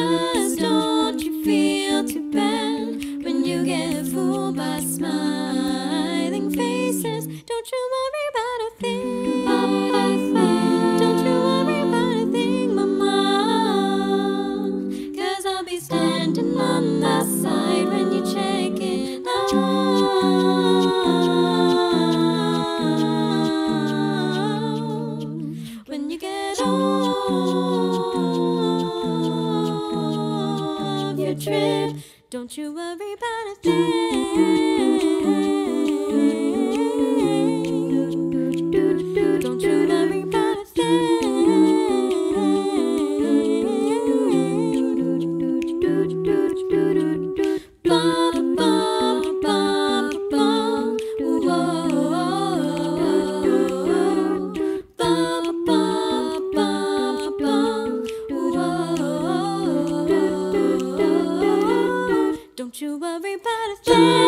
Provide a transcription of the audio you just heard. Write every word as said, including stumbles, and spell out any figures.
Just don't you feel too bad when you get fooled by smiling faces. Don't you worry about a thing. Don't you worry about a thing, mama. 'Cause I'll be standing on the side when you check it out. When you get off your trip, don't you worry about a thing. Don't you worry about a thing. Bum, bum, bum, bum. Whoa. Bum, bum, bum, bum. Whoa. Don't you worry about a thing.